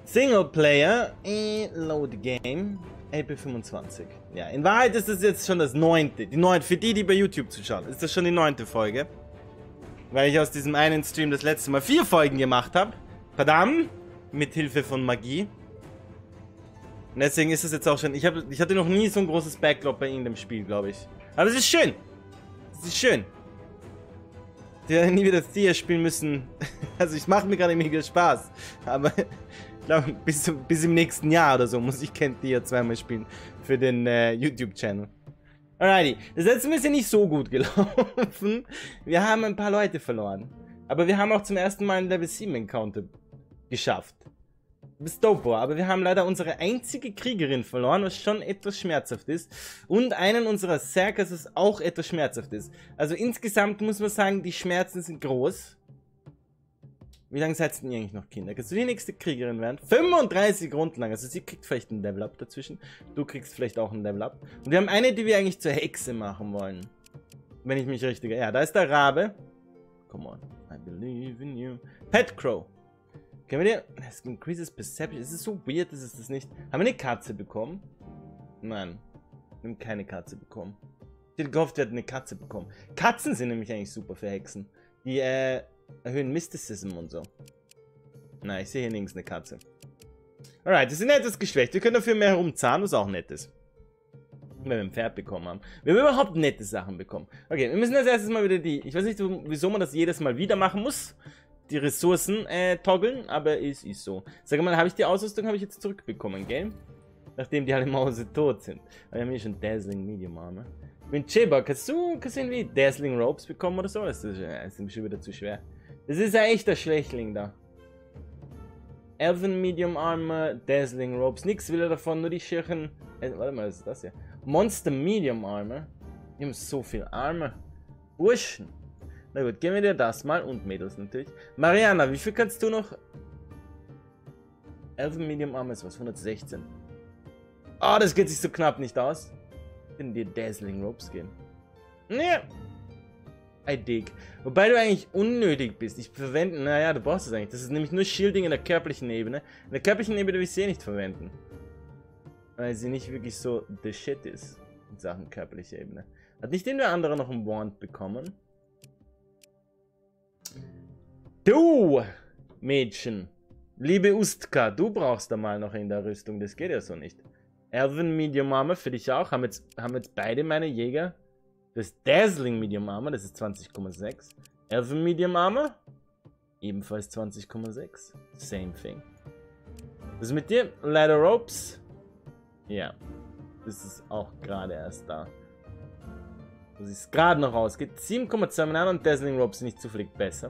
Singleplayer, Load Game, LP25. Ja, in Wahrheit ist das jetzt schon das 9. Für die bei YouTube zuschauen, ist das schon die 9. Folge. Weil ich aus diesem einen Stream das letzte Mal 4 Folgen gemacht habe. Verdammt! Mit Hilfe von Magie. Und deswegen ist es jetzt auch schon. Ich hatte noch nie so ein großes Backlog bei irgendeinem Spiel, glaube ich. Aber es ist schön. Es ist schön. Ich werde nie wieder Thea spielen müssen. Also ich mache mir gerade mega Spaß. Aber ich glaube, bis im nächsten Jahr oder so muss ich Ken Thea zweimal spielen. Für den YouTube-Channel. Alrighty. Das letzte Mal ist ja nicht so gut gelaufen. Wir haben ein paar Leute verloren. Aber wir haben auch zum ersten Mal einen Level 7 Encounter geschafft. Bis dope war, aber wir haben leider unsere einzige Kriegerin verloren, was schon etwas schmerzhaft ist. Und einen unserer Serkers, was auch etwas schmerzhaft ist. Also insgesamt muss man sagen, die Schmerzen sind groß. Wie lange seid ihr eigentlich noch Kinder? Kannst du die nächste Kriegerin werden? 35 Runden lang. Also sie kriegt vielleicht ein Level Up dazwischen. Du kriegst vielleicht auch ein Level Up. Und wir haben eine, die wir eigentlich zur Hexe machen wollen. Wenn ich mich richtig... Ja, da ist der Rabe. Come on. I believe in you. Pet Crow. Können wir dir... Das increases perception. Es ist so weird, dass es das nicht... Haben wir eine Katze bekommen? Nein. Wir haben keine Katze bekommen. Ich hätte gehofft, wir hätten eine Katze bekommen. Katzen sind nämlich eigentlich super für Hexen. Die erhöhen Mysticism und so. Nein, ich sehe hier nirgends eine Katze. Alright, wir sind etwas geschwächt. Wir können dafür mehr herumzahlen, was auch nett ist. Wenn wir ein Pferd bekommen haben. Wir haben überhaupt nette Sachen bekommen. Okay, wir müssen als erstes mal wieder die... Ich weiß nicht, wieso man das jedes Mal wieder machen muss. Die Ressourcen toggeln, aber es ist so. Sag mal, habe ich die Ausrüstung habe ich jetzt zurückbekommen, gell? Nachdem die alle Mause tot sind. Aber wir haben hier schon Dazzling Medium Armor. Mit Cheba, kannst du irgendwie Dazzling Ropes bekommen oder so? Das ist schon wieder zu schwer. Das ist ja echt der Schwächling da. Elven Medium Armor, Dazzling Ropes. Nix will er davon, nur die Schirchen. Warte mal, was ist das hier? Monster Medium Armor. Wir haben so viel Armor. Burschen. Na gut, geben wir dir das mal und Mädels natürlich. Mariana, wie viel kannst du noch? Elven Medium Armor ist was, 116. Oh, das geht sich so knapp nicht aus. Ich kann dir Dazzling Ropes geben. Ja. I dig. Wobei du eigentlich unnötig bist. Ich verwende, naja, du brauchst es eigentlich. Das ist nämlich nur Shielding in der körperlichen Ebene. In der körperlichen Ebene will ich sie nicht verwenden. Weil sie nicht wirklich so the shit ist. In Sachen körperliche Ebene. Hat nicht irgendwer andere noch ein Wand bekommen? Du, Mädchen. Liebe Ustka, du brauchst da mal noch in der Rüstung. Das geht ja so nicht. Elven Medium Armor für dich auch. Haben jetzt beide meine Jäger. Das Dazzling Medium Armor, das ist 20,6. Elven Medium Armor, ebenfalls 20,6. Same thing. Was ist mit dir? Ladder Ropes? Ja. Das ist auch gerade erst da. Das ist gerade noch rausgeht. 7,2 Mana und Dazzling Ropes sind nicht zufällig besser.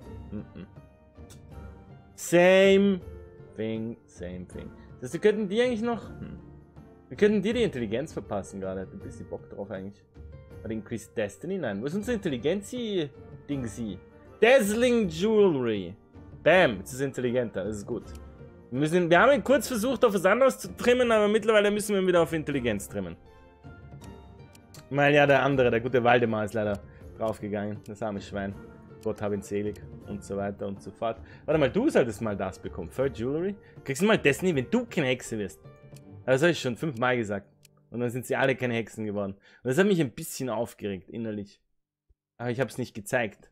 Same thing, same thing. Das heißt, wir könnten die eigentlich noch... Wir könnten dir die Intelligenz verpassen gerade. Hätte ein bisschen Bock drauf eigentlich. Oder Increased Destiny? Nein. Wo ist unsere Intelligenz-Ding-Sie? Dazzling Jewelry. Bam. Jetzt ist es intelligenter. Das ist gut. Wir haben ihn kurz versucht, auf was anderes zu trimmen, aber mittlerweile müssen wir ihn wieder auf Intelligenz trimmen. Weil ja, der andere, der gute Waldemar, ist leider draufgegangen. Das arme Schwein. Gott hab ihn selig. Und so weiter und so fort. Warte mal, du solltest mal das bekommen. Third Jewelry? Kriegst du mal Destiny, wenn du keine Hexe wirst. Das habe ich schon 5-mal gesagt. Und dann sind sie alle keine Hexen geworden. Und das hat mich ein bisschen aufgeregt, innerlich. Aber ich habe es nicht gezeigt.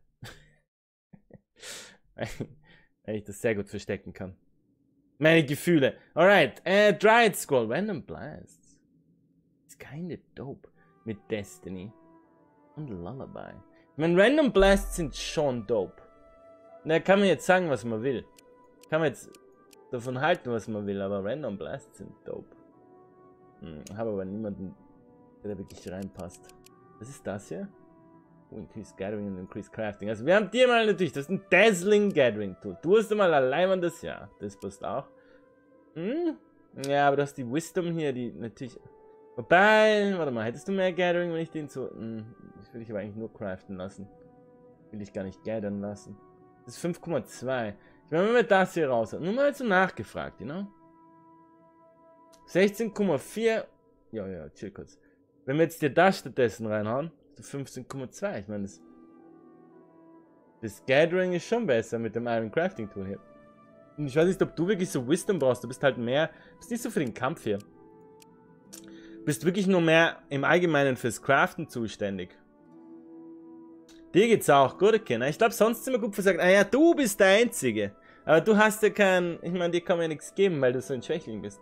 Weil ich das sehr gut verstecken kann. Meine Gefühle. Alright. Dryad Scroll. Random Blasts. Ist kinda dope. Mit Destiny. Und Lullaby. Ich meine, Random Blasts sind schon dope. Da kann man jetzt sagen, was man will. Kann man jetzt davon halten, was man will. Aber Random Blasts sind dope. Habe aber niemanden, der da wirklich reinpasst. Was ist das hier? Oh, Increase Gathering und Increase Crafting. Also wir haben dir mal natürlich, das ist ein Dazzling Gathering Tool. Du hast mal allein an das, ja, das passt auch. Ja, aber du hast die Wisdom hier, die natürlich... Wobei, warte mal, hättest du mehr Gathering, wenn ich den so... Das will ich aber eigentlich nur craften lassen. Will ich gar nicht gathern lassen. Das ist 5,2. Ich meine, wenn wir das hier raus haben. Nur mal so nachgefragt, you know? 16,4. Ja, chill kurz. Wenn wir jetzt dir das stattdessen reinhauen, ist 15,2. Ich meine, das Gathering ist schon besser mit dem Iron Crafting Tool hier. Und ich weiß nicht, ob du wirklich so Wisdom brauchst. Du bist halt mehr... Du bist nicht so für den Kampf hier. Du bist wirklich nur mehr im Allgemeinen fürs Craften zuständig. Dir geht's auch gut, okay. Na, ich glaube, sonst sind wir gut versagt. Ah ja, du bist der Einzige. Aber du hast ja keinen... Ich meine, dir kann man ja nichts geben, weil du so ein Schwächling bist.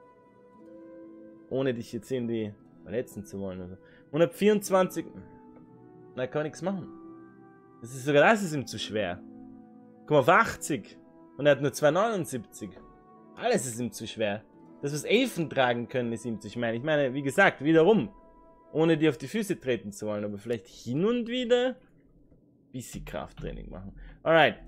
Ohne dich jetzt irgendwie verletzen zu wollen. Oder so. 124... Na, kann man nichts machen. Sogar das ist ihm zu schwer. Guck mal, auf 80. Und er hat nur 279. Alles ist ihm zu schwer. Das, was Elfen tragen können, ist ihm zu schwer. Ich meine, wie gesagt, wiederum. Ohne dir auf die Füße treten zu wollen. Aber vielleicht hin und wieder... bisschen Krafttraining machen. Alright.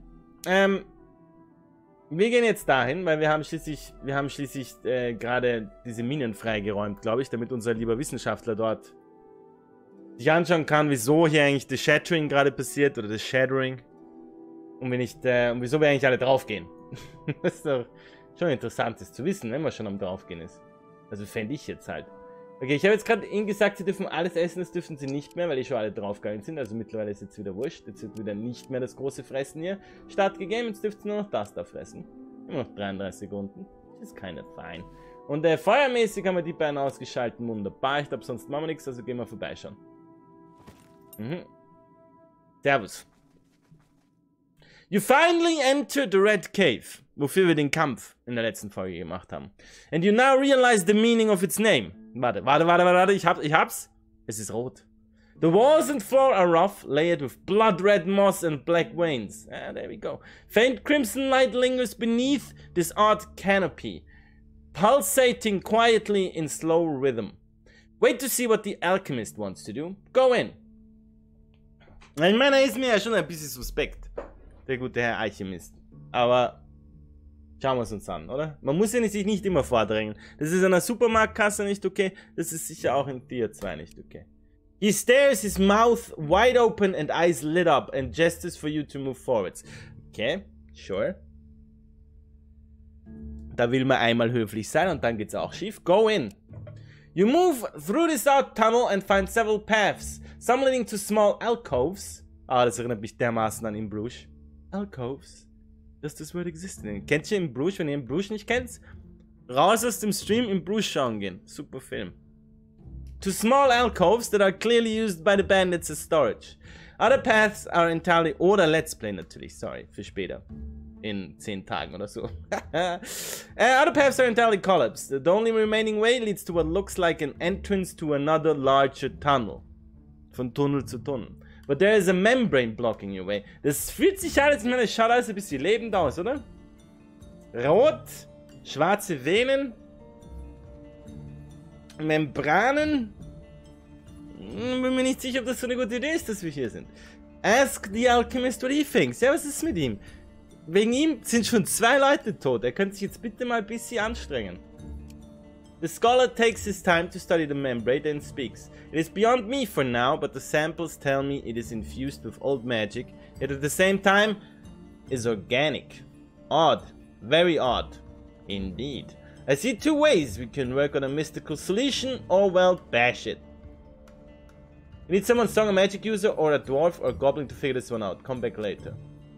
Wir gehen jetzt dahin, weil wir haben schließlich gerade diese Minen freigeräumt, glaube ich, damit unser lieber Wissenschaftler dort sich anschauen kann, wieso hier eigentlich das Shattering gerade passiert, oder das Shattering. Und wieso wir eigentlich alle draufgehen. Das ist doch schon interessant, das zu wissen, wenn man schon am draufgehen ist. Also fände ich jetzt halt. Okay, ich habe jetzt gerade ihnen gesagt, sie dürfen alles essen, das dürfen sie nicht mehr, weil die schon alle draufgegangen sind. Also mittlerweile ist jetzt wieder wurscht. Jetzt wird wieder nicht mehr das große Fressen hier stattgegeben. Jetzt dürft ihr nur noch das da fressen. Immer noch 33 Sekunden. Das ist keine fein. Und feuermäßig haben wir die beiden ausgeschaltet. Wunderbar. Ich glaube, sonst machen wir nichts, also gehen wir vorbeischauen. Servus. You finally entered the Red Cave. Wofür wir den Kampf in der letzten Folge gemacht haben. And you now realize the meaning of its name. Warte, ich hab's. Es ist rot. The walls and floor are rough, layered with blood red moss and black veins. Ah, there we go. Faint crimson light lingers beneath this odd canopy, pulsating quietly in slow rhythm. Wait to see what the alchemist wants to do. Go in. Ich meine, er ist mir ja schon ein bisschen suspekt, der gute Herr Alchemist. Aber schauen wir es uns an, oder? Man muss ja sich nicht immer vordrängen. Das ist in einer Supermarktkasse nicht okay. Das ist sicher auch in Tier 2 nicht okay. He stares, his mouth wide open and eyes lit up and gestures for you to move forwards. Okay, sure. Da will man einmal höflich sein und dann geht's auch schief. Go in. You move through this out tunnel and find several paths. Some leading to small alcoves. Ah, das erinnert mich dermaßen an In Bruges. Alcoves. Does this word exist? Kennt ihr In Bruges? Wenn ihr In Bruges nicht kennt, raus aus dem Stream, In Bruges schauen gehen. Super Film. To small alcoves that are clearly used by the bandits as storage. Other paths are entirely... Oder Let's Play natürlich, sorry, für später. In 10 Tagen oder so. Other paths are entirely collapsed. The only remaining way leads to what looks like an entrance to another larger tunnel. Von Tunnel zu Tunnel. But there is a membrane blocking your way. Das fühlt sich alles, ich meine, es schaut alles ein bisschen lebend aus, oder? Rot, schwarze Venen, Membranen. Bin mir nicht sicher, ob das so eine gute Idee ist, dass wir hier sind. Ask the alchemist what he thinks. Ja, was ist mit ihm? Wegen ihm sind schon 2 Leute tot. Er könnte sich jetzt bitte mal ein bisschen anstrengen. The scholar takes his time to study the membrane and speaks. It is beyond me for now, but the samples tell me it is infused with old magic, yet at the same time is organic. Odd. Very odd. Indeed. I see 2 ways we can work on a mystical solution, or well, bash it. We need someone strong, a magic user, or a dwarf, or a goblin to figure this one out. Come back later.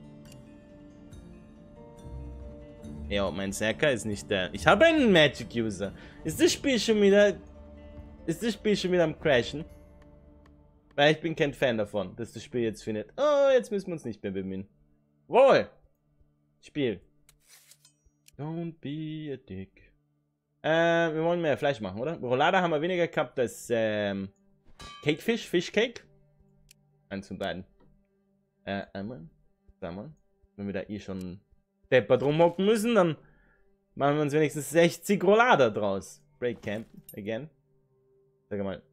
Ja, mein Serker ist nicht der. Ich habe einen Magic User. Ist das Spiel schon wieder am Crashen? Weil ich bin kein Fan davon, dass das Spiel jetzt findet. Oh, jetzt müssen wir uns nicht mehr bemühen. Wohl! Spiel. Don't be a dick. Wir wollen mehr Fleisch machen, oder? Roulade haben wir weniger gehabt als Cakefish, Fishcake. Eins von beiden. Einmal. Zweimal. Wenn wir da eh schon deppert rumhocken müssen, dann machen wir uns wenigstens 60 Roulade draus. Break Camp, again. Sag mal.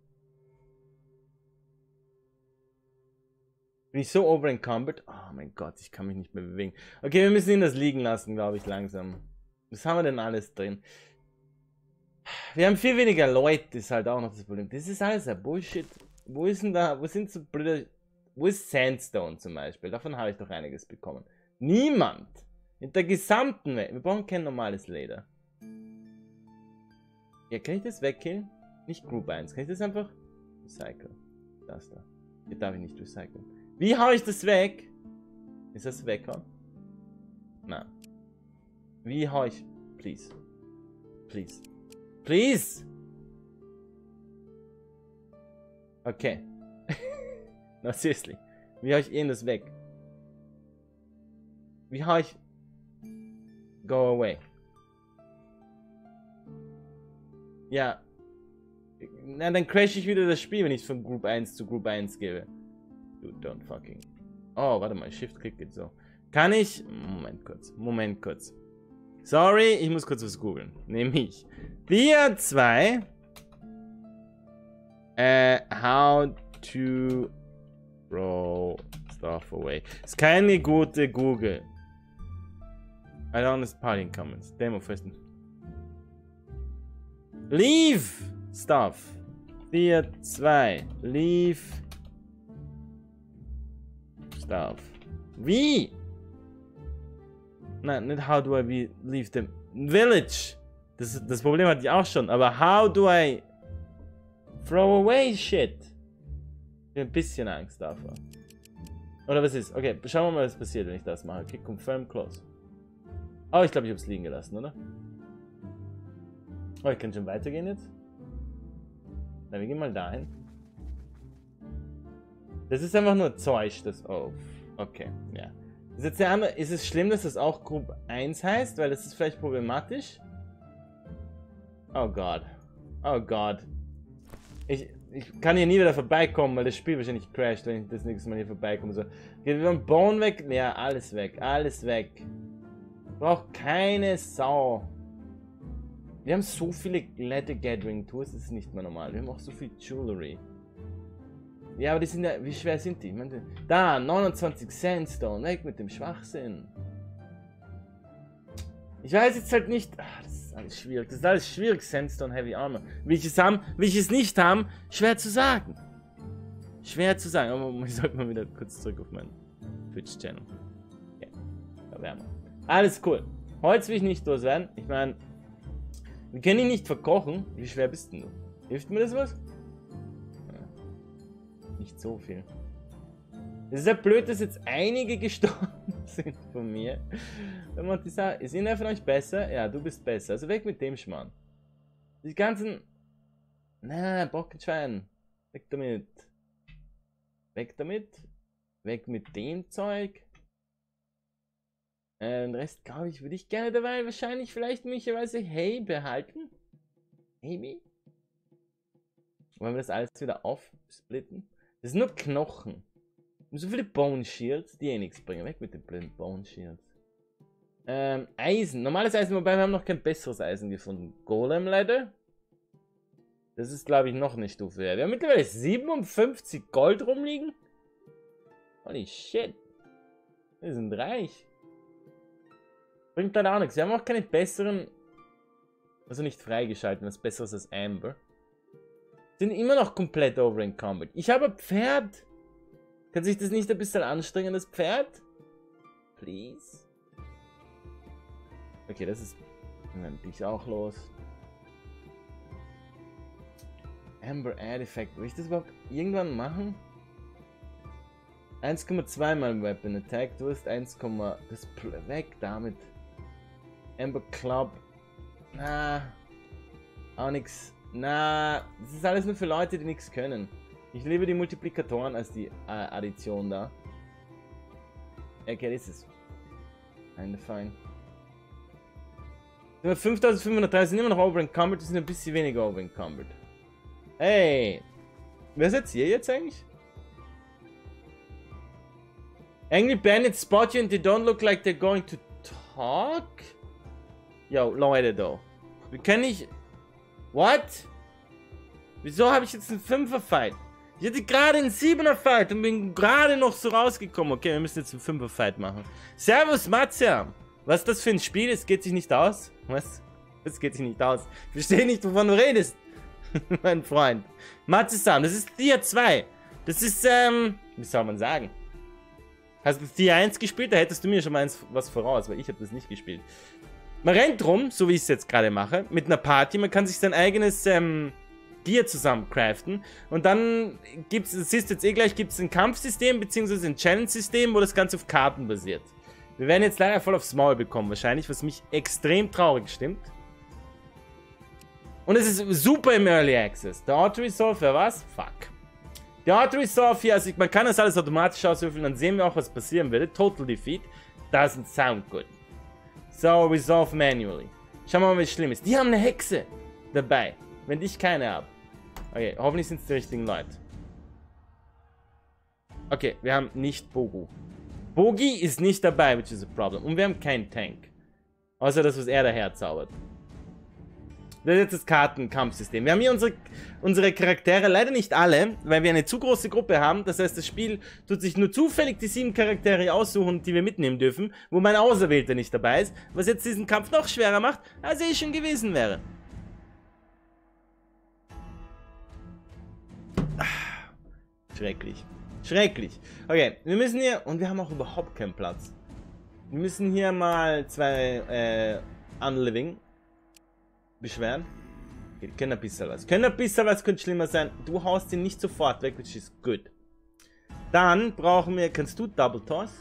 Bin ich so overencumbered? Oh mein Gott, ich kann mich nicht mehr bewegen. Okay, wir müssen ihn das liegen lassen, glaube ich, langsam. Was haben wir denn alles drin? Wir haben viel weniger Leute, ist halt auch noch das Problem. Das ist alles ein Bullshit. Wo ist denn da, wo sind so blöde, wo ist Sandstone zum Beispiel? Davon habe ich doch einiges bekommen. Niemand. In der gesamten Welt. Wir brauchen kein normales Leder. Ja, kann ich das wegkillen? Nicht Group 1. Kann ich das einfach recyceln? Das da. Hier darf ich nicht recyceln. Wie hau ich das weg? Ist das weghauen? Nein. Wie hau ich... Please. Please. Please! Okay. No, seriously. Wie hau ich das weg? Wie hau ich... Go away. Ja. Na, dann crash ich wieder das Spiel, wenn ich von Group 1 zu Group 1 gebe. Dude, don't fucking... Oh, warte mal. Shift-Klick geht so. Kann ich... Moment kurz. Moment kurz. Sorry, ich muss kurz was googeln. Nämlich... Tier 2... how to... throw stuff away. Ist keine gute Google. I don't understand party comments. Demo first. Leave stuff. Tier 2. Leave stuff. Wie? Nein, nicht how do I leave the village. Das Problem hatte ich auch schon. Aber how do I throw away shit? Ich habe ein bisschen Angst davor. Oder was ist? Okay, schauen wir mal, was passiert, wenn ich das mache. Okay, confirm close. Oh, ich glaube, ich habe es liegen gelassen, oder? Oh, ich kann schon weitergehen jetzt. Na, wir gehen mal dahin. Das ist einfach nur Zeug, das... Oh, okay, ja. Ist, jetzt der andere, ist es schlimm, dass das auch Group 1 heißt? Weil das ist vielleicht problematisch. Oh Gott. Oh Gott. Ich kann hier nie wieder vorbeikommen, weil das Spiel wahrscheinlich crasht, wenn ich das nächste Mal hier vorbeikomme. So. Geht wieder ein Bone weg? Ja, alles weg. Alles weg. Braucht keine Sau. Wir haben so viele Let the Gathering Tours, das ist nicht mehr normal. Wir haben auch so viel Jewelry. Ja, aber die sind ja... Wie schwer sind die? Ich meine, da, 29 Sandstone. Weg mit dem Schwachsinn. Ich weiß jetzt halt nicht... Ach, das ist alles schwierig. Das ist alles schwierig, Sandstone Heavy Armor. Will ich es haben, will ich es nicht haben? Schwer zu sagen. Schwer zu sagen. Aber ich sollte mal wieder kurz zurück auf meinen Twitch-Channel. Okay, da wären wir. Alles cool. Holz will ich nicht loswerden. Ich meine... Wir können ihn nicht verkochen. Wie schwer bist denn du? Hilft mir das was? Ja. Nicht so viel. Es ist ja blöd, dass jetzt einige gestorben sind von mir. Wenn man die sagt, ist einer von euch besser? Ja, du bist besser. Also weg mit dem Schmarrn. Die ganzen... Na, Bockenschwein. Weg damit. Weg damit. Weg mit dem Zeug. Den Rest, glaube ich, würde ich gerne dabei wahrscheinlich vielleicht möglicherweise Hay behalten. Maybe. Wollen wir das alles wieder aufsplitten? Das sind nur Knochen. Und so viele Bone Shields, die eh nichts bringen. Weg mit den blöden Bone Shields. Eisen. Normales Eisen, wobei wir haben noch kein besseres Eisen gefunden. Golem Leather. Das ist, glaube ich, noch eine Stufe höher. Wir haben mittlerweile 57 Gold rumliegen. Holy shit. Wir sind reich. Bringt leider auch nichts. Wir haben auch keine besseren... Also nicht freigeschalten, was besseres als Amber. Sind immer noch komplett over in Combat. Ich habe ein Pferd. Kann sich das nicht ein bisschen anstrengen, das Pferd? Please. Okay, das ist... Dann dich auch los. Amber Artifact. Will ich das überhaupt irgendwann machen? 1,2 mal Weapon Attack. Du hast 1, das weg damit. Amber Club. Na. Auch nix. Na. Das ist alles nur für Leute, die nichts können. Ich liebe die Multiplikatoren als die Addition da. Okay, das ist. Fein. 5530 sind immer noch over encumbered. Die sind ein bisschen weniger over encumbered. Hey. Wer seid ihr jetzt eigentlich? Angry Bandits spot you and they don't look like they're going to talk? Yo, Leute, though. Wir können nicht... What? Wieso habe ich jetzt einen 5er-Fight? Ich hatte gerade einen 7er-Fight und bin gerade noch so rausgekommen. Okay, wir müssen jetzt einen 5er-Fight machen. Servus, Matze. Was ist das für ein Spiel? Es geht sich nicht aus. Was? Es geht sich nicht aus. Ich verstehe nicht, wovon du redest. Mein Freund. Matze-san, das ist Tier 2. Das ist, wie soll man sagen? Hast du Tier 1 gespielt? Da hättest du mir schon mal was voraus, weil ich habe das nicht gespielt. Man rennt rum, so wie ich es jetzt gerade mache, mit einer Party. Man kann sich sein eigenes Gear zusammen craften. Und dann gibt es, das siehst du jetzt eh gleich, gibt es ein Kampfsystem bzw. ein Challenge-System, wo das Ganze auf Karten basiert. Wir werden jetzt leider voll aufs Maul bekommen, wahrscheinlich, was mich extrem traurig stimmt. Und es ist super im Early Access. Der Auto-Resolve, wer was? Fuck. Der Auto-Resolve hier, also man kann das alles automatisch auswürfeln, dann sehen wir auch, was passieren würde. Total Defeat. Doesn't sound good. So, Resolve manually. Schauen wir mal, was schlimm ist. Die haben eine Hexe dabei. Wenn ich keine habe. Okay, hoffentlich sind es die richtigen Leute. Okay, wir haben nicht Bogu. Bogi ist nicht dabei, which is a problem. Und wir haben keinen Tank. Außer das, was er daher zaubert. Das ist jetzt das Kartenkampfsystem. Wir haben hier unsere Charaktere, leider nicht alle, weil wir eine zu große Gruppe haben. Das heißt, das Spiel tut sich nur zufällig die 7 Charaktere aussuchen, die wir mitnehmen dürfen, wo mein Auserwählter nicht dabei ist, was jetzt diesen Kampf noch schwerer macht, als er schon gewesen wäre. Schrecklich. Schrecklich. Okay, wir müssen hier, und wir haben auch überhaupt keinen Platz. Wir müssen hier mal 2 Unliving beschweren. Okay, können ein bisschen was. Könnte schlimmer sein. Du haust ihn nicht sofort weg, which is good. Dann brauchen wir, kannst du Double Toss?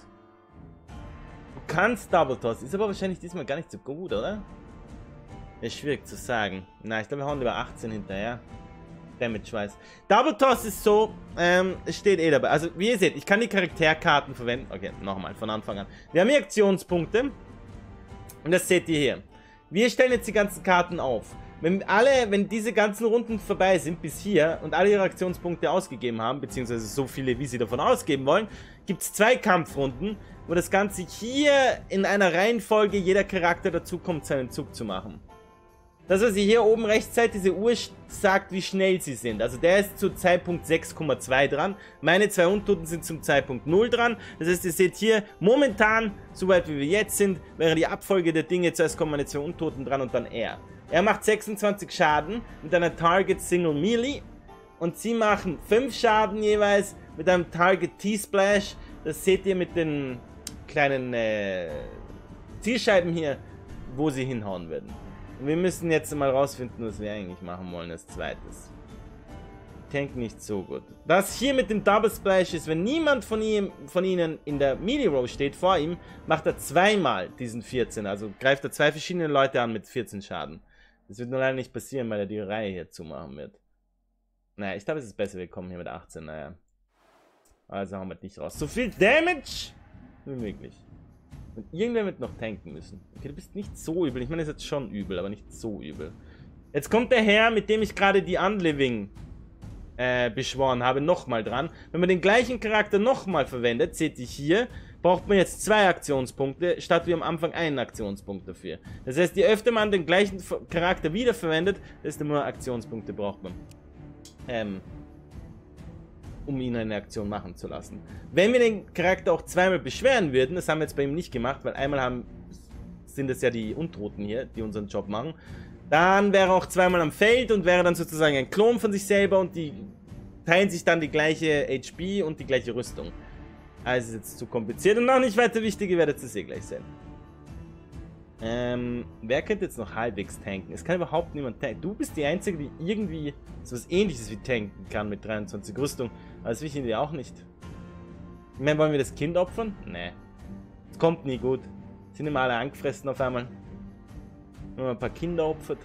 Du kannst Double Toss, ist aber wahrscheinlich diesmal gar nicht so gut, oder? Ist schwierig zu sagen. Na, ich glaube, wir hauen lieber 18 hinterher. Damage-wise. Double Toss ist so, es steht eh dabei. Also, wie ihr seht, ich kann die Charakterkarten verwenden. Okay, nochmal, von Anfang an. Wir haben hier Aktionspunkte. Und das seht ihr hier. Wir stellen jetzt die ganzen Karten auf. Wenn diese ganzen Runden vorbei sind, bis hier, und alle ihre Aktionspunkte ausgegeben haben, beziehungsweise so viele, wie sie davon ausgeben wollen, gibt es 2 Kampfrunden, wo das Ganze hier in einer Reihenfolge jeder Charakter dazu kommt, seinen Zug zu machen. Das, was ihr hier oben rechts seht, diese Uhr sagt, wie schnell sie sind. Also der ist zu Zeitpunkt 6,2 dran. Meine 2 Untoten sind zum Zeitpunkt 0 dran. Das heißt, ihr seht hier, momentan, soweit wie wir jetzt sind, wäre die Abfolge der Dinge, zuerst kommen meine 2 Untoten dran und dann er. Er macht 26 Schaden mit einer Target Single Melee. Und sie machen 5 Schaden jeweils mit einem Target T-Splash. Das seht ihr mit den kleinen Zielscheiben hier, wo sie hinhauen würden. Wir müssen jetzt mal rausfinden, was wir eigentlich machen wollen als zweites. Tank nicht so gut. Das hier mit dem Double Splash ist, wenn niemand von ihnen in der Melee Row steht vor ihm, macht er zweimal diesen 14. Also greift er 2 verschiedene Leute an mit 14 Schaden. Das wird nur leider nicht passieren, weil er die Reihe hier zumachen wird. Naja, ich glaube, es ist besser, wir kommen hier mit 18. Naja. Also haben wir nicht raus. So viel Damage wie möglich. Und irgendwer wird noch tanken müssen. Okay, du bist nicht so übel. Ich meine, es ist jetzt schon übel, aber nicht so übel. Jetzt kommt der Herr, mit dem ich gerade die Unliving beschworen habe, nochmal dran. Wenn man den gleichen Charakter nochmal verwendet, seht ihr hier, braucht man jetzt 2 Aktionspunkte, statt wie am Anfang einen Aktionspunkt dafür. Das heißt, je öfter man den gleichen Charakter wiederverwendet, desto mehr Aktionspunkte braucht man. Um ihn eine Aktion machen zu lassen. Wenn wir den Charakter auch zweimal beschweren würden, das haben wir jetzt bei ihm nicht gemacht, weil einmal sind es ja die Untoten hier, die unseren Job machen, dann wäre er auch zweimal am Feld und wäre dann sozusagen ein Klon von sich selber und die teilen sich dann die gleiche HP und die gleiche Rüstung. Also ist jetzt zu kompliziert und noch nicht weiter wichtig, ihr werdet es eh gleich sehen. Wer könnte jetzt noch halbwegs tanken? Es kann überhaupt niemand tanken. Du bist die Einzige, die irgendwie so was Ähnliches wie tanken kann mit 23 Rüstung. Aber das will ich irgendwie auch nicht. Ich meine, wollen wir das Kind opfern? Nee. Das kommt nie gut. Sind immer alle angefressen auf einmal. Wenn man ein paar Kinder opfert.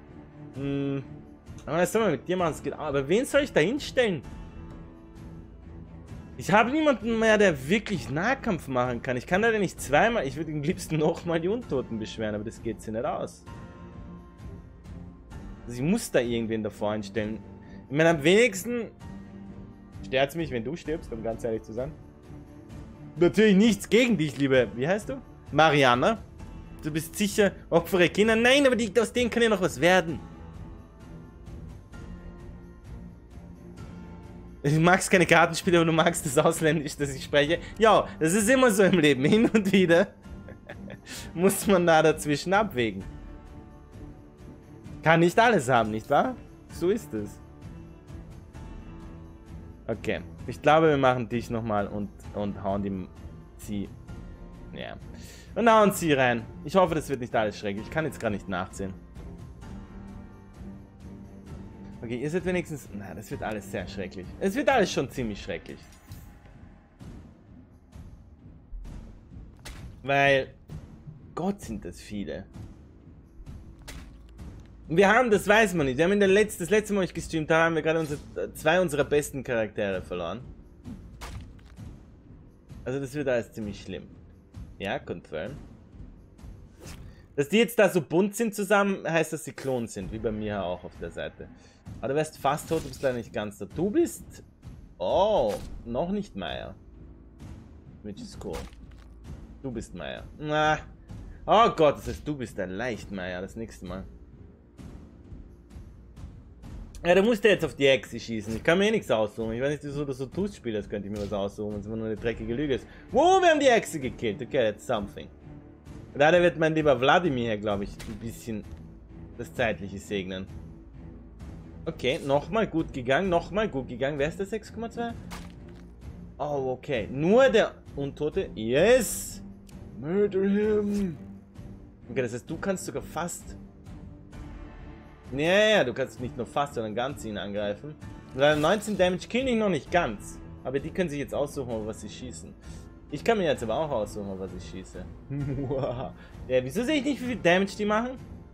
Aber das soll man mit dir machen, es geht auch. Aber wen soll ich da hinstellen? Ich habe niemanden mehr, der wirklich Nahkampf machen kann. Ich kann leider nicht zweimal. Ich würde am liebsten nochmal die Untoten beschweren, aber das geht sich nicht aus. Also ich muss da irgendwen davor einstellen. Ich meine, am wenigsten stört es mich, wenn du stirbst, um ganz ehrlich zu sein. Natürlich nichts gegen dich, liebe. Wie heißt du? Mariana. Du bist sicher Opfer Kinder. Nein, aber aus denen kann ja noch was werden. Du magst keine Kartenspiele, aber du magst das Ausländisch, das ich spreche. Ja, das ist immer so im Leben. Hin und wieder muss man da dazwischen abwägen. Kann nicht alles haben, nicht wahr? So ist es. Okay. Ich glaube, wir machen dich nochmal und hauen die sie. Ja. Und hauen sie rein. Ich hoffe, das wird nicht alles schrecklich. Ich kann jetzt gar nicht nachsehen. Okay, ihr seid wenigstens... Na, das wird alles sehr schrecklich. Es wird alles schon ziemlich schrecklich. Weil, Gott, sind das viele. Und wir haben, das weiß man nicht, wir haben das letzte Mal, ich gestreamt habe, haben wir gerade zwei unserer besten Charaktere verloren. Also das wird alles ziemlich schlimm. Ja, confirm. Dass die jetzt da so bunt sind zusammen, heißt, dass sie Klon sind, wie bei mir auch auf der Seite. Aber du wärst fast tot, du bist leider nicht ganz da. Du bist... Oh, noch nicht Meier. Which is cool. Du bist Meier. Na. Oh Gott, das heißt, du bist ein leicht Meier, das nächste Mal. Ja, du musst ja jetzt auf die Echse schießen. Ich kann mir eh nichts aussuchen. Ich weiß nicht, wieso du so tust, Spiel, das könnte ich mir was aussuchen, wenn es immer nur eine dreckige Lüge ist. Wow, wir haben die Echse gekillt. Okay, that's something. Leider wird mein lieber Wladimir hier, glaube ich, ein bisschen das Zeitliche segnen. Okay, nochmal gut gegangen, nochmal gut gegangen. Wer ist der 6,2? Oh, okay. Nur der Untote. Yes! Murder him! Okay, das heißt, du kannst sogar fast... Ja, du kannst nicht nur fast, sondern ganz ihn angreifen. 19 Damage killen ihn noch nicht ganz. Aber die können sich jetzt aussuchen, auf was sie schießen. Ich kann mir jetzt aber auch aussuchen, auf was ich schieße. Ja, wieso sehe ich nicht, wie viel Damage die machen?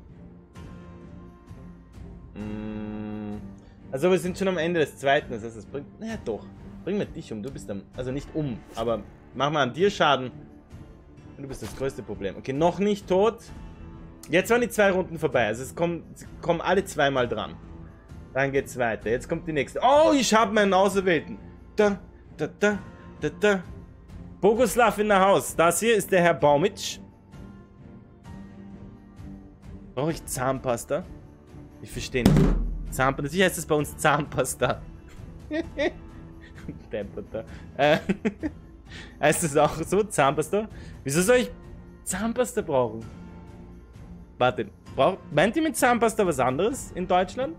Also wir sind schon am Ende des zweiten. Das heißt, das bringt... Naja, doch. Bring mir dich um. Du bist am... Also nicht um, aber mach mal an dir Schaden. Du bist das größte Problem. Okay, noch nicht tot. Jetzt waren die 2 Runden vorbei. Also sie kommen alle zweimal dran. Dann geht's weiter. Jetzt kommt die nächste. Oh, ich habe meinen Auserwählten. Da. Boguslav in der Haus. Das hier ist der Herr Baumitsch. Brauche ich Zahnpasta? Ich verstehe nicht. Zahnpasta. Sicher heißt es bei uns Zahnpasta. Depperter. Heißt es auch so? Zahnpasta? Wieso soll ich Zahnpasta brauchen? Warte, meint ihr mit Zahnpasta was anderes in Deutschland?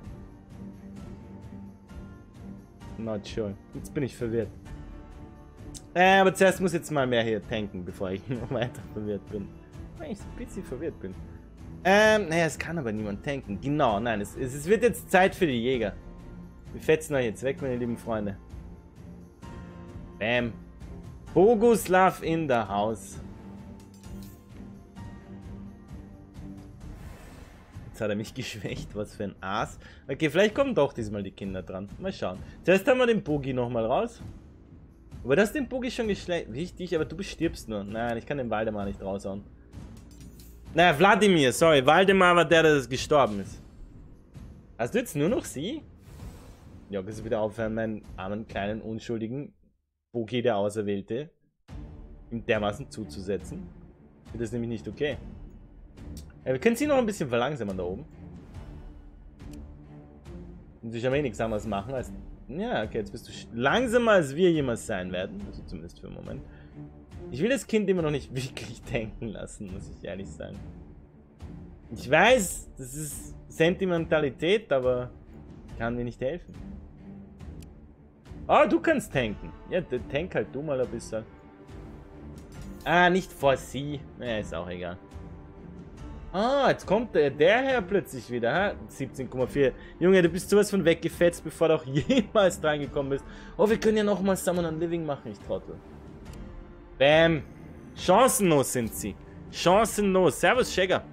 Not sure. Jetzt bin ich verwirrt. Aber zuerst muss ich jetzt mal mehr hier tanken, bevor ich noch weiter verwirrt bin. Weil ich ein bisschen verwirrt bin. Naja, es kann aber niemand tanken. Genau, nein, es wird jetzt Zeit für die Jäger. Wir fetzen euch jetzt weg, meine lieben Freunde. Bam. Boguslav in der Haus. Jetzt hat er mich geschwächt, was für ein Aas. Okay, vielleicht kommen doch diesmal die Kinder dran. Mal schauen. Zuerst haben wir den Boogie nochmal raus. Aber das ist den Boogie schon geschlecht. Wichtig, aber du bestirbst nur. Nein, ich kann den Waldemar nicht raushauen. Naja, Wladimir, sorry. Waldemar war der gestorben ist. Hast du jetzt nur noch sie? Ja, kannst du wieder aufhören, meinen armen, kleinen, unschuldigen Boogie, der Auserwählte, ihm dermaßen zuzusetzen? Das ist nämlich nicht okay. Ja, wir können sie noch ein bisschen verlangsamen da oben. Und sich aber eh nichts anderes machen als... Ja, okay, jetzt bist du langsamer als wir jemals sein werden. Also zumindest für einen Moment. Ich will das Kind immer noch nicht wirklich denken lassen, muss ich ehrlich sagen. Ich weiß, das ist Sentimentalität, aber kann mir nicht helfen. Oh, du kannst tanken. Ja, tank halt du mal ein bisschen. Ah, nicht vor sie. Ja, ist auch egal. Ah, jetzt kommt der Herr plötzlich wieder, 17,4. Junge, du bist sowas von weggefetzt, bevor du auch jemals dran gekommen bist. Oh, wir können ja nochmal Summon on Living machen, ich trottel. Bam. Chancenlos sind sie. Chancenlos. Servus, Shagger.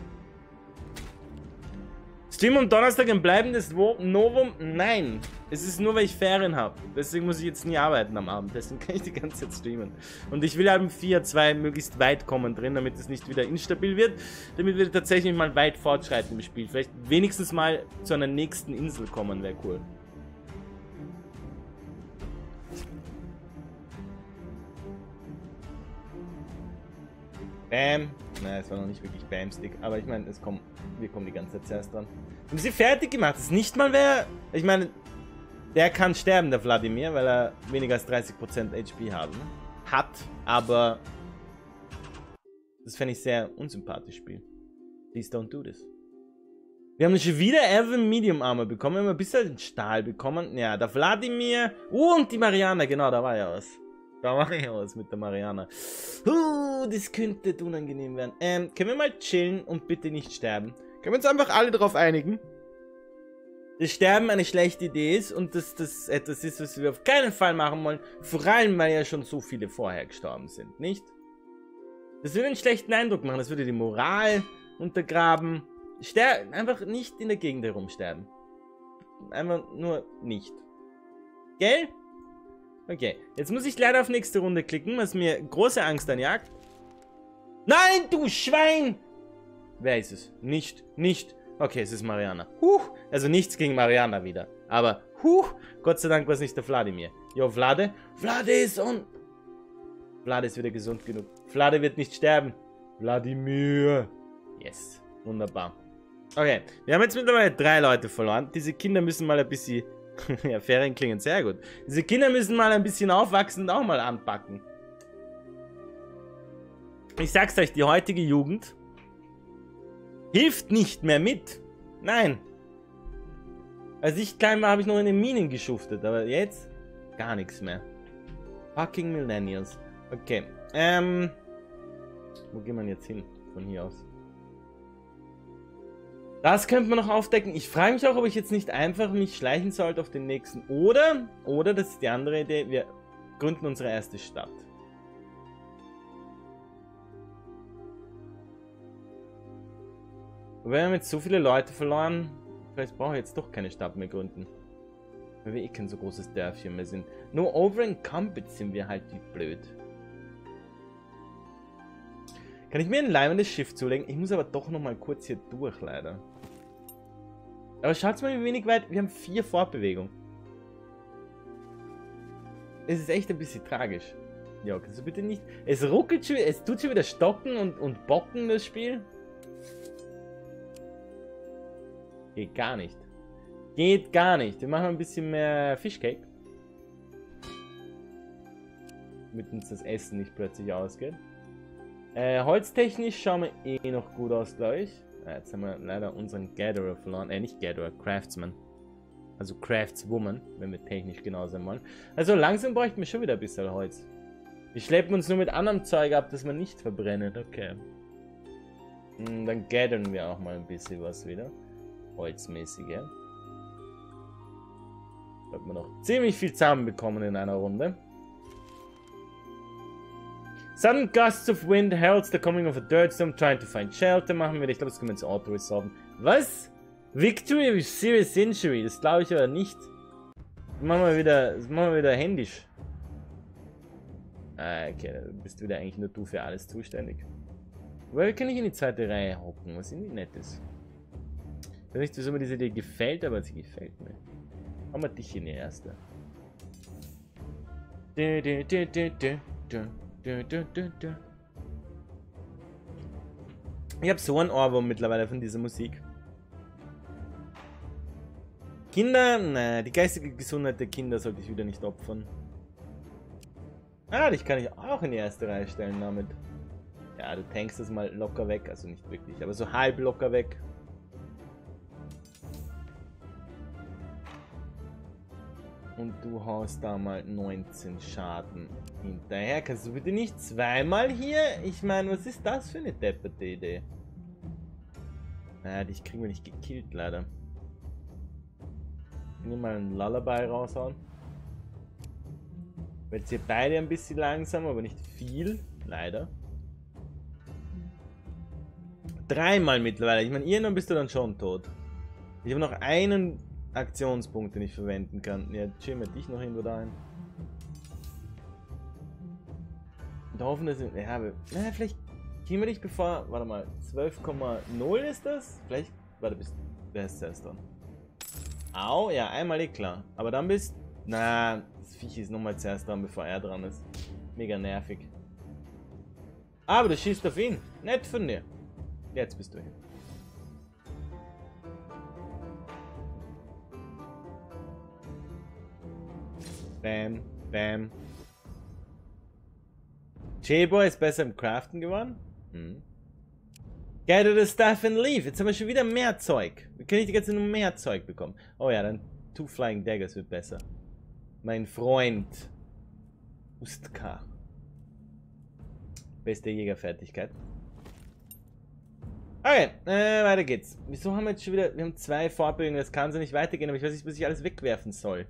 Stream am Donnerstag ein bleibendes Novum? Nein. Es ist nur, weil ich Ferien habe. Deswegen muss ich jetzt nie arbeiten am Abend. Deswegen kann ich die ganze Zeit streamen. Und ich will halt im 4.2 möglichst weit kommen drin, damit es nicht wieder instabil wird. Damit wir tatsächlich mal weit fortschreiten im Spiel. Vielleicht wenigstens mal zu einer nächsten Insel kommen, wäre cool. Bam. Nein, es war noch nicht wirklich Bam-Stick. Aber ich meine, wir kommen die ganze Zeit zuerst dran. Haben sie fertig gemacht? Das ist nicht mal wer... Ich meine, der kann sterben, der Wladimir, weil er weniger als 30% HP hat. Aber... Das fände ich sehr unsympathisch, Spiel. Please don't do this. Wir haben schon wieder Evan Medium Armor bekommen. Wir haben ein bisschen den Stahl bekommen. Ja, der Wladimir... und die Mariana, genau, da war ja was. Da mache ich was mit der Mariana. Das könnte unangenehm werden. Können wir mal chillen und bitte nicht sterben? Können wir uns einfach alle darauf einigen? Dass Sterben eine schlechte Idee ist und dass das etwas ist, was wir auf keinen Fall machen wollen. Vor allem, weil ja schon so viele vorher gestorben sind, nicht? Das würde einen schlechten Eindruck machen. Das würde die Moral untergraben. Einfach nicht in der Gegend herumsterben. Einfach nur nicht. Gell? Okay. Jetzt muss ich leider auf nächste Runde klicken, was mir große Angst anjagt. Nein, du Schwein! Wer ist es? Nicht. Okay, es ist Mariana. Also nichts gegen Mariana wieder. Aber, Gott sei Dank war es nicht der Vladimir. Jo, Vlade ist on. Vlade ist wieder gesund genug. Vlade wird nicht sterben. Wladimir. Yes. Wunderbar. Okay, wir haben jetzt mittlerweile 3 Leute verloren. Diese Kinder müssen mal ein bisschen... ja, Ferien klingen sehr gut. Diese Kinder müssen mal ein bisschen aufwachsen und auch mal anpacken. Ich sag's euch, die heutige Jugend hilft nicht mehr mit. Nein. Als ich klein war, habe ich noch in den Minen geschuftet. Aber jetzt gar nichts mehr. Fucking Millennials. Okay. Wo gehen wir jetzt hin? Von hier aus. Das könnte man noch aufdecken. Ich frage mich auch, ob ich jetzt nicht einfach mich schleichen sollte auf den nächsten. Oder, das ist die andere Idee, wir gründen unsere erste Stadt. Aber wir haben jetzt so viele Leute verloren, vielleicht brauche ich jetzt doch keine Stadt mehr gründen. Weil wir eh kein so großes Dörfchen mehr sind. Nur over-encumbered sind wir halt wie blöd. Kann ich mir ein leimendes Schiff zulegen? Ich muss aber doch noch mal kurz hier durch, leider. Aber schaut mal, wie wenig weit... Wir haben 4 Fortbewegungen. Es ist echt ein bisschen tragisch. Ja, kannst du bitte nicht... Es ruckelt schon... Es tut schon wieder stocken und bocken, das Spiel. Geht gar nicht. Geht gar nicht. Wir machen ein bisschen mehr Fishcake. Damit uns das Essen nicht plötzlich ausgeht. Holztechnisch schauen wir eh noch gut aus, glaube ich. Jetzt haben wir leider unseren Gatherer verloren. Nicht Gatherer, Craftsman. Also Craftswoman, wenn wir technisch genau sein wollen. Also langsam bräuchten wir schon wieder ein bisschen Holz. Wir schleppen uns nur mit anderem Zeug ab, das man nicht verbrennt. Okay. Dann gathern wir auch mal ein bisschen was wieder. Holzmäßig, ja. Da hat man noch ziemlich viel zusammenbekommen in einer Runde. Sudden gusts of wind heralds the coming of a dirt storm, trying to find shelter. Machen wir, ich glaube, das können wir jetzt auto-resolven. Was? Victory with serious injury? Das glaube ich aber nicht. Das machen wir wieder händisch. Okay, da bist wieder eigentlich nur du für alles zuständig. Aber wir können nicht in die zweite Reihe hocken, was irgendwie nett ist. Ich weiß nicht, wieso mir diese Idee gefällt, aber sie gefällt mir. Machen wir dich in die erste. Ich habe so einen Ohrwurm mittlerweile von dieser Musik. Kinder, naja, die geistige Gesundheit der Kinder sollte ich wieder nicht opfern. Ah, dich kann ich auch in die erste Reihe stellen damit. Ja, du tankst das mal locker weg, also nicht wirklich, aber so halb locker weg. Und du haust da mal 19 Schaden hinterher. Kannst du bitte nicht zweimal hier? Ich meine, was ist das für eine depperte Idee? Naja, dich kriegen wir nicht gekillt, leider. Ich will mal einen Lullaby raushauen. Jetzt hier beide ein bisschen langsam, aber nicht viel. Leider. 3-mal mittlerweile. Ich meine, irgendwann bist du dann schon tot. Ich habe noch einen Aktionspunkt, den ich verwenden kann. Ja, chill mir dich noch irgendwo dahin. Und hoffen, dass... Ja, vielleicht kriegen wir dich bevor... Warte mal, 12,0 ist das? Vielleicht... Warte, wer ist zuerst dran? Au, ja, einmal eh klar. Aber dann bist... Na, das Viech ist nochmal zuerst dran, bevor er dran ist. Mega nervig. Aber du schießt auf ihn. Nett von dir. Jetzt bist du hin. Bam, bam. J-Boy ist besser im Craften geworden. Gather the stuff and leave. Jetzt haben wir schon wieder mehr Zeug. Wir können nicht die ganze Zeit nur mehr Zeug bekommen. Oh ja, dann 2 Flying Daggers wird besser. Mein Freund. Ustka. Beste Jägerfertigkeit. Okay, weiter geht's. Wieso haben wir jetzt schon wieder... Wir haben 2 Fortbildungen, das kann so nicht weitergehen, aber ich weiß nicht, was ich alles wegwerfen soll.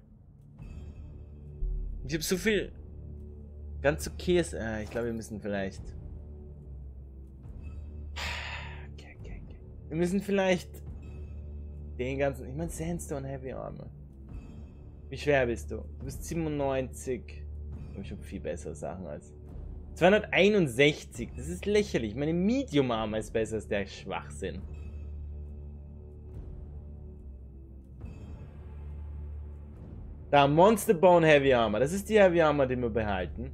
Ich habe so viel... Ganz okay ist... ich glaube, wir müssen vielleicht... Wir müssen vielleicht den ganzen... Ich meine Sandstone Heavy Armor. Wie schwer bist du? Du bist 97. Ich habe schon viel bessere Sachen als... 261. Das ist lächerlich. Meine Medium Armor ist besser als der Schwachsinn. Da, Monster Bone Heavy Armor. Das ist die Heavy Armor, die wir behalten.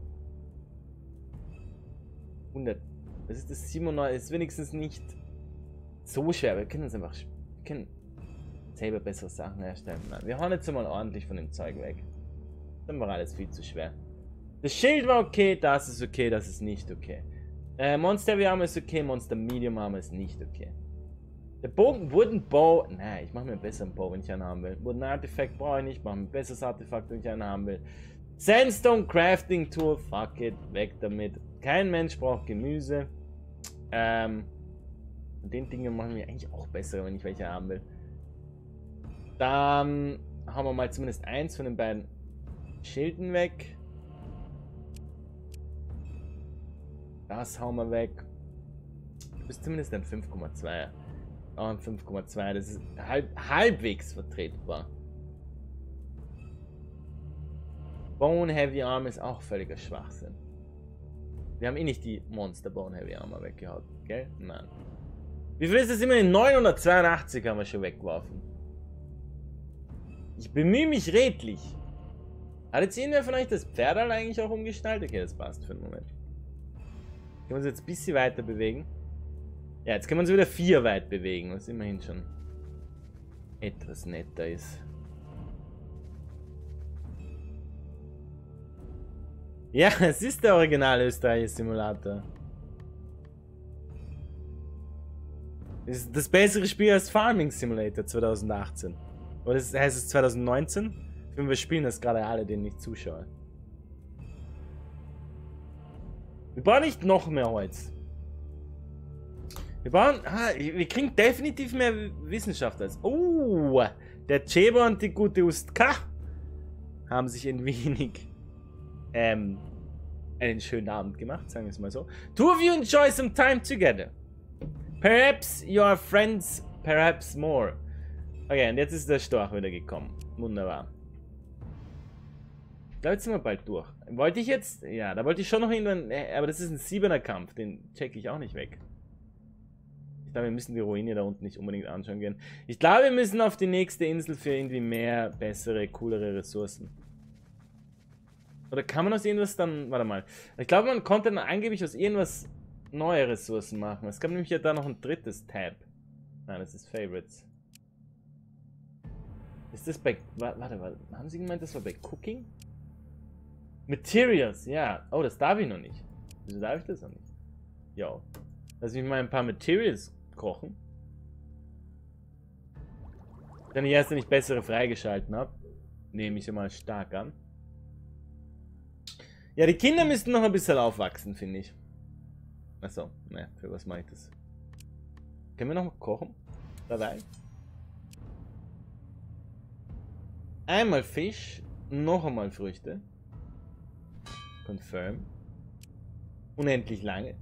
100. Das ist das 97. Das ist wenigstens nicht so schwer. Wir können uns einfach... Wir können selber bessere Sachen herstellen. Nein, wir hauen jetzt mal ordentlich von dem Zeug weg. Das war alles viel zu schwer. Das Schild war okay, das ist okay, das ist nicht okay. Monster Heavy Armor ist okay, Monster Medium Armor ist nicht okay. Der Bogen, Wooden Bow, nein, ich mache mir einen besseren Bow, wenn ich einen haben will. Wooden Artifact brauche ich nicht, ich mache mir ein besseres Artefakt, wenn ich einen haben will. Sandstone Crafting Tool, fuck it, weg damit. Kein Mensch braucht Gemüse. Und den Dingen machen wir eigentlich auch bessere, wenn ich welche haben will. Dann haben wir mal zumindest eins von den beiden Schilden weg. Das hauen wir weg. Du bist zumindest ein 5,2. Auch ein 5,2. Das ist halbwegs vertretbar. Bone Heavy Armor ist auch völliger Schwachsinn. Wir haben eh nicht die Monster Bone Heavy Armor weggehauen, gell? Nein. Wie viel ist das immerhin? 982 haben wir schon weggeworfen. Ich bemühe mich redlich. Hat jetzt irgendwer von euch das Pferdal eigentlich auch umgestaltet? Okay, das passt für den Moment. Können wir uns jetzt ein bisschen weiter bewegen? Ja, jetzt können wir uns wieder 4 weit bewegen, was immerhin schon etwas netter ist. Ja, es ist der originale österreichische Simulator. Es ist das bessere Spiel als Farming Simulator 2018. Oder heißt es 2019? Ich finde, wir spielen das gerade alle, denen ich zuschaue. Wir brauchen nicht noch mehr Holz. Wir brauchen... wir kriegen definitiv mehr Wissenschaft als... Oh! Der Cheba und die gute Ustka haben sich ein wenig... einen schönen Abend gemacht, sagen wir es mal so. Two of you enjoy some time together. Perhaps you are friends, perhaps more. Okay, und jetzt ist der Storch wieder gekommen. Wunderbar. Ich glaube, jetzt sind wir bald durch. Wollte ich jetzt... Ja, da wollte ich schon noch irgendwann... Aber das ist ein 7er Kampf, den checke ich auch nicht weg. Ich glaube, wir müssen die Ruine da unten nicht unbedingt anschauen gehen. Ich glaube, wir müssen auf die nächste Insel für irgendwie mehr, bessere, coolere Ressourcen. Oder kann man aus irgendwas dann... Warte mal. Ich glaube, man konnte dann angeblich aus irgendwas neue Ressourcen machen. Es gab nämlich ja da noch ein drittes Tab. Nein, das ist Favorites. Ist das bei... Warte. Haben Sie gemeint, das war bei Cooking? Materials, ja. Oh, das darf ich noch nicht. Wieso darf ich das noch nicht? Jo. Lass mich mal ein paar Materials kochen. Wenn ich erst nicht bessere freigeschalten habe. Nehme ich mal stark an. Ja, die Kinder müssten noch ein bisschen aufwachsen, finde ich. Achso, ne, für was mache ich das? Können wir noch mal kochen? Dabei. Einmal Fisch, noch einmal Früchte. Confirm. Unendlich lange.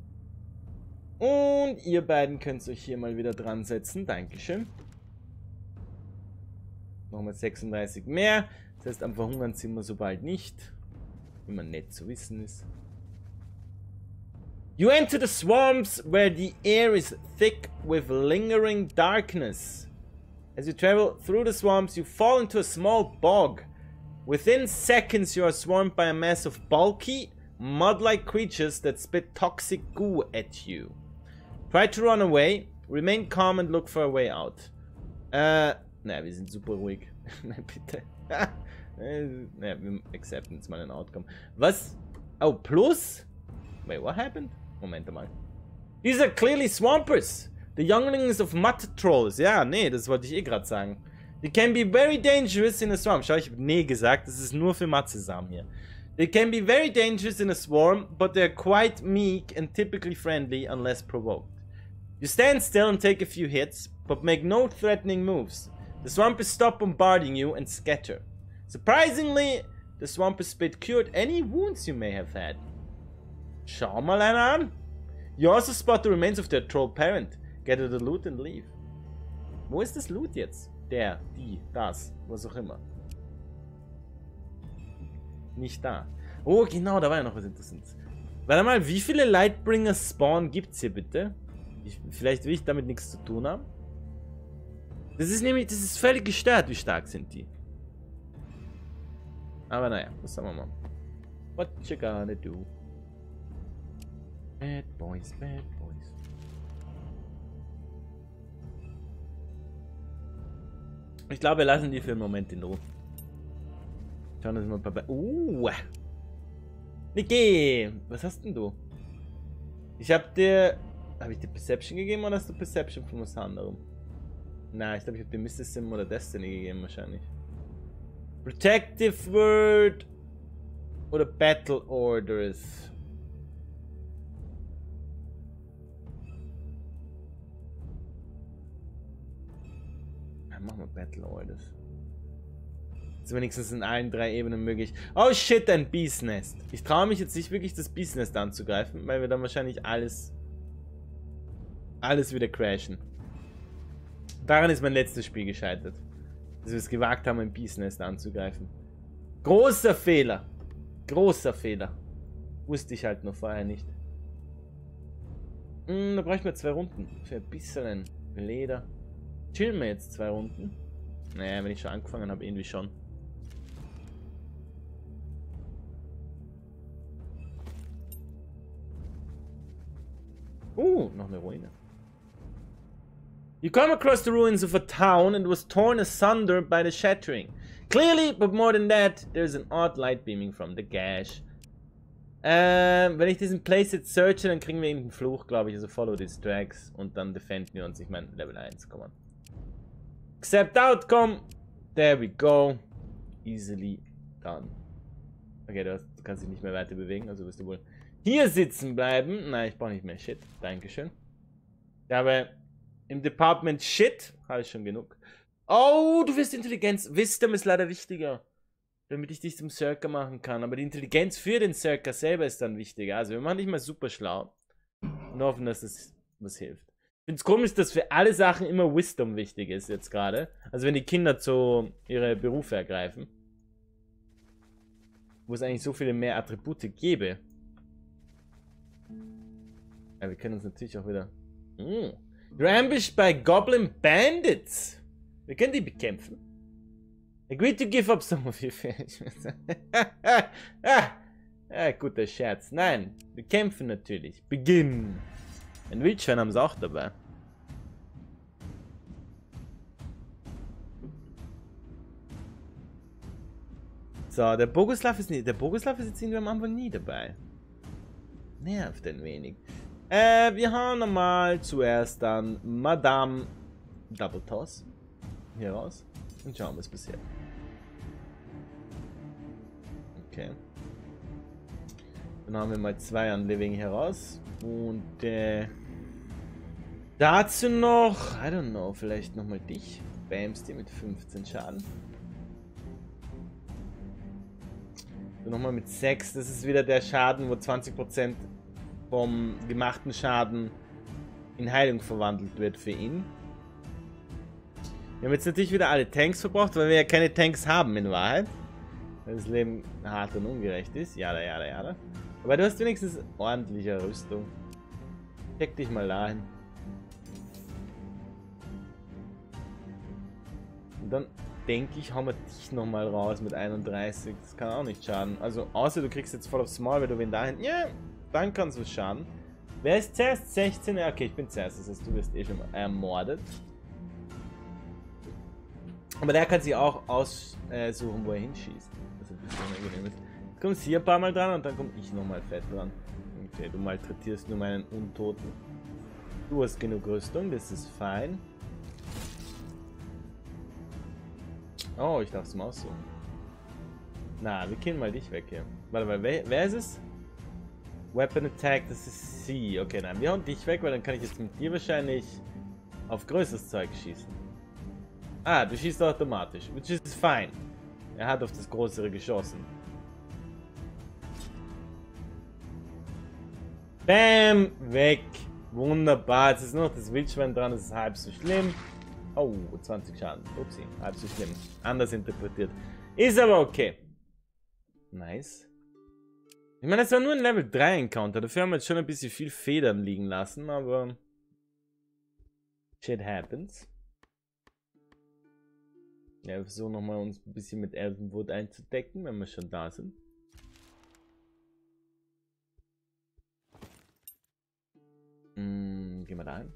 Und ihr beiden könnt euch hier mal wieder dran setzen. Dankeschön. Nochmal 36 mehr. Das heißt, am Verhungern sind wir so bald nicht. Wenn man nett zu wissen ist. You enter the swamps where the air is thick with lingering darkness. As you travel through the swamps, you fall into a small bog. Within seconds, you are swarmed by a mass of bulky, mud-like creatures that spit toxic goo at you. Try to run away, remain calm and look for a way out. Ne, wir sind super ruhig. Nein, bitte. Ne, wir accepten jetzt mal den Outcome. Was? Oh, plus? Wait, what happened? Moment mal. These are clearly swampers. The younglings of mud trolls. Ja, nee, das wollte ich eh gerade sagen. They can be very dangerous in a swamp. Schau, ich habe nee gesagt, das ist nur für Matze-Samen hier. They can be very dangerous in a swarm, but they're quite meek and typically friendly unless provoked. You stand still and take a few hits, but make no threatening moves. The swampers stop bombarding you and scatter. Surprisingly, the swampers spit cured any wounds you may have had. Schau mal einer an. You also spot the remains of their troll parent. Gather the loot and leave. Wo ist das Loot jetzt? Der, die, das, was auch immer. Nicht da. Oh, genau, da war ja noch was Interessantes. Warte mal, wie viele Lightbringer Spawn gibt's hier bitte? Vielleicht will ich damit nichts zu tun haben. Das ist nämlich, das ist völlig gestört, wie stark sind die. Aber naja, was sagen wir mal. What you gonna do? Bad boys, bad boys. Ich glaube, wir lassen die für einen Moment in Ruhe. Schauen wir uns mal ein paar... Niki, was hast denn du? Ich hab dir... Habe ich dir Perception gegeben oder hast du Perception von was anderem? Nein, ich glaube, ich habe dir Mysticism oder Destiny gegeben wahrscheinlich. Protective Word oder Battle Orders. Ja, machen wir Battle Orders. Ist wenigstens in allen 3 Ebenen möglich. Oh shit, ein Beast Nest. Ich traue mich jetzt nicht wirklich, das Beast Nest anzugreifen, weil wir dann wahrscheinlich alles wieder crashen. Daran ist mein letztes Spiel gescheitert. Dass wir es gewagt haben, ein Beast Nest anzugreifen. Großer Fehler. Großer Fehler. Wusste ich halt noch vorher nicht. Da brauche ich mir 2 Runden. Für ein bisschen Leder. Chillen wir jetzt 2 Runden? Naja, wenn ich schon angefangen habe, irgendwie schon. Noch eine Ruine. You come across the ruins of a town and was torn asunder by the shattering. Clearly, but more than that, there's an odd light beaming from the gash. Wenn ich diesen Place jetzt searche, dann kriegen wir irgendeinen Fluch, glaube ich. Also follow these tracks und dann defenden wir uns. Ich meine, Level 1, komm on. Accept outcome. There we go. Easily done. Okay, du kannst dich nicht mehr weiter bewegen, also wirst du wohl hier sitzen bleiben. Nein, ich brauche nicht mehr Shit. Dankeschön. Ja, aber im Department Shit habe ich schon genug. Oh, du wirst Intelligenz. Wisdom ist leider wichtiger, damit ich dich zum Circa machen kann. Aber die Intelligenz für den Circa selber ist dann wichtiger. Also wir machen nicht mal super schlau. Und hoffen, dass das was hilft. Ich finde es komisch, dass für alle Sachen immer Wisdom wichtig ist jetzt gerade. Also wenn die Kinder so ihre Berufe ergreifen. Wo es eigentlich so viele mehr Attribute gäbe. Ja, wir können uns natürlich auch wieder... You're ambushed by Goblin Bandits. Wir können die bekämpfen. Agree to give up some of your guter Scherz. Nein, wir kämpfen natürlich. Beginn. Ein Wildschwein haben sie auch dabei. So, der Boguslav ist jetzt irgendwie am Anfang nie dabei. Nervt ein wenig. Wir haben nochmal zuerst dann Madame Double Toss hier raus und schauen, was passiert. Okay. Dann haben wir mal 2 an Living heraus und dazu noch, I don't know, vielleicht nochmal dich. Bamst die mit 15 Schaden. So, nochmal mit 6, das ist wieder der Schaden, wo 20% vom gemachten Schaden in Heilung verwandelt wird für ihn. Wir haben jetzt natürlich wieder alle Tanks verbraucht, weil wir ja keine Tanks haben in Wahrheit. Weil das Leben hart und ungerecht ist. Jada, jada, jada. Aber du hast wenigstens ordentliche Rüstung. Check dich mal dahin. Und dann denke ich, hauen wir dich nochmal raus mit 31. Das kann auch nicht schaden. Also außer du kriegst jetzt voll aufs Maul, weil du wen dahin... Ja, dann kann es was schaden. Wer ist zuerst? 16? Ja, okay, ich bin zuerst. Das heißt, du wirst eh schon ermordet. Aber der kann sich auch aussuchen, wo er hinschießt. Das ist ein bisschen unangenehm. Jetzt kommst du hier ein paar Mal dran und dann komme ich nochmal fett dran. Okay, du malträtierst nur meinen Untoten. Du hast genug Rüstung, das ist fein. Oh, ich darf es mal aussuchen. Na, wir killen mal dich weg hier. Warte mal, wer ist es? Weapon Attack, das ist C. Okay, nein, wir hauen dich weg, weil dann kann ich jetzt mit dir wahrscheinlich auf größeres Zeug schießen. Ah, du schießt automatisch, which is fine. Er hat auf das Größere geschossen. Bam! Weg! Wunderbar, jetzt ist nur noch das Wildschwein dran, das ist halb so schlimm. Oh, 20 Schaden. Upsi, halb so schlimm. Anders interpretiert. Ist aber okay. Nice. Ich meine, es war nur ein Level 3 Encounter. Dafür haben wir jetzt schon ein bisschen viel Federn liegen lassen, aber... Shit happens. Ja, wir versuchen nochmal uns ein bisschen mit Elvenwood einzudecken, wenn wir schon da sind. Gehen wir da ein.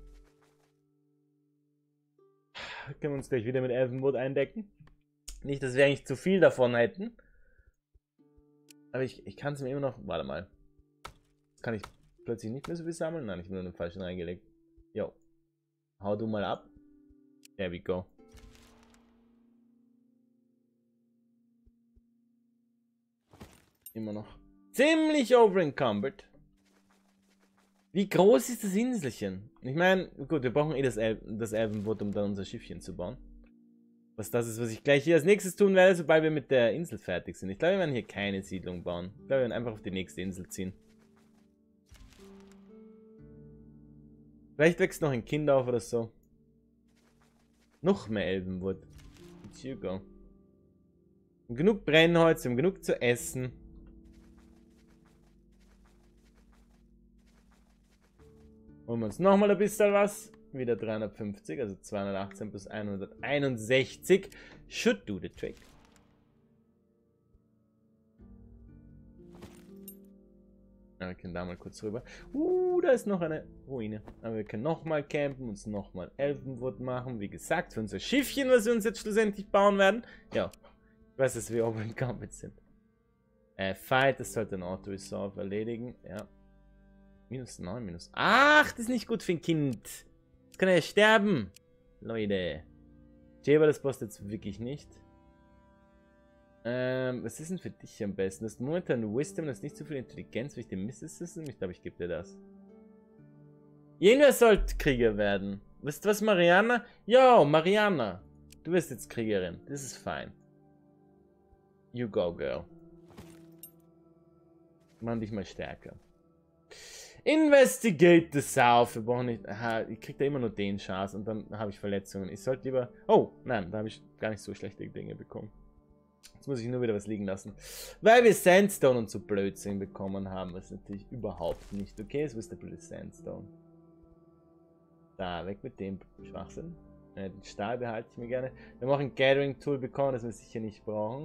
Können wir uns gleich wieder mit Elvenwood eindecken. Nicht, dass wir eigentlich zu viel davon hätten. Aber ich kann es mir immer noch... Warte mal. Kann ich plötzlich nicht mehr so viel sammeln? Nein, ich bin nur den falschen reingelegt. Jo. Hau du mal ab. There we go. Immer noch ziemlich overencumbered. Wie groß ist das Inselchen? Ich meine, gut, wir brauchen eh das Elvenwood, um dann unser Schiffchen zu bauen. Was das ist, was ich gleich hier als nächstes tun werde, sobald wir mit der Insel fertig sind. Ich glaube, wir werden hier keine Siedlung bauen. Ich glaube, wir werden einfach auf die nächste Insel ziehen. Vielleicht wächst noch ein Kind auf oder so. Noch mehr Elvenwood. Let's you go. Wir haben genug Brennholz, wir haben genug zu essen. Holen wir uns nochmal ein bisschen was. Wieder 350, also 218 plus 161. Should do the trick. Ja, wir können da mal kurz rüber. Da ist noch eine Ruine. Aber wir können nochmal campen, uns nochmal Elvenwood machen. Wie gesagt, für unser Schiffchen, was wir uns jetzt schlussendlich bauen werden. Ja, ich weiß, dass wir overencumbered sind. Fight, das sollte ein Auto-Resolve erledigen. Ja. Minus 9, minus 8 ist nicht gut für ein Kind. Jetzt kann er ja sterben. Leute. Jaber, das passt jetzt wirklich nicht. Was ist denn für dich am besten? Das ist momentan Wisdom, das ist nicht so viel Intelligenz, wie ich den Mysticism. Ich glaube, ich gebe dir das. Irgendwer sollte Krieger werden. Weißt du was, Mariana? Jo, Mariana. Du wirst jetzt Kriegerin. Das ist fein. You go, girl. Mach dich mal stärker. Investigate the South. Wir brauchen nicht... Aha, ich krieg da immer nur den Chance und dann habe ich Verletzungen. Ich sollte lieber... Oh, nein, da habe ich gar nicht so schlechte Dinge bekommen. Jetzt muss ich nur wieder was liegen lassen. Weil wir Sandstone und so Blödsinn bekommen haben, was natürlich überhaupt nicht okay ist. Wo ist der blöde Sandstone? Da, weg mit dem Schwachsinn. Den Stahl behalte ich mir gerne. Wir haben auch ein Gathering Tool bekommen, das wir sicher nicht brauchen.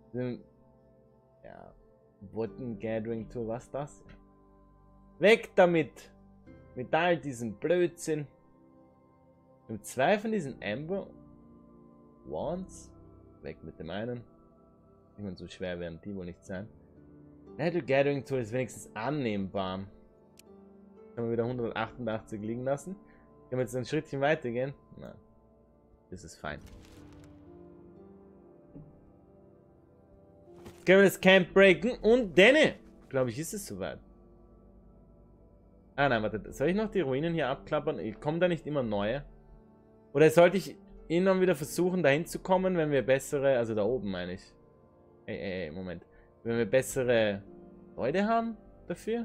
Ja, Wooden Gathering Tool, was das? Weg damit! Mit all diesem Blödsinn. Wir haben 2 von diesen Amber Wands. Weg mit dem einen. Ich meine, so schwer werden die wohl nicht sein. Battle Gathering Tool ist wenigstens annehmbar. Können wir wieder 188 liegen lassen. Können wir jetzt ein Schrittchen weitergehen? Nein. Das ist fein. Können wir das Camp breaken und denne, glaube ich, ist es soweit. Ah nein, warte, soll ich noch die Ruinen hier abklappern? Kommen da nicht immer neue? Oder sollte ich irgendwann wieder versuchen, dahin zu kommen, wenn wir bessere, also da oben meine ich. Moment. Wenn wir bessere Leute haben dafür?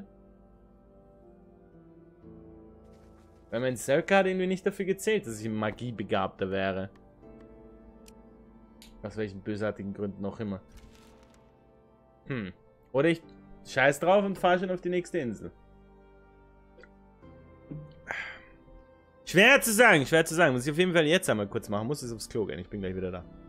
Weil mein Circle hat irgendwie nicht dafür gezählt, dass ich Magiebegabter wäre. Aus welchen bösartigen Gründen auch immer. Oder ich scheiß drauf und fahre schon auf die nächste Insel. Schwer zu sagen, schwer zu sagen. Muss ich auf jeden Fall jetzt einmal kurz machen. Muss es aufs Klo gehen. Ich bin gleich wieder da.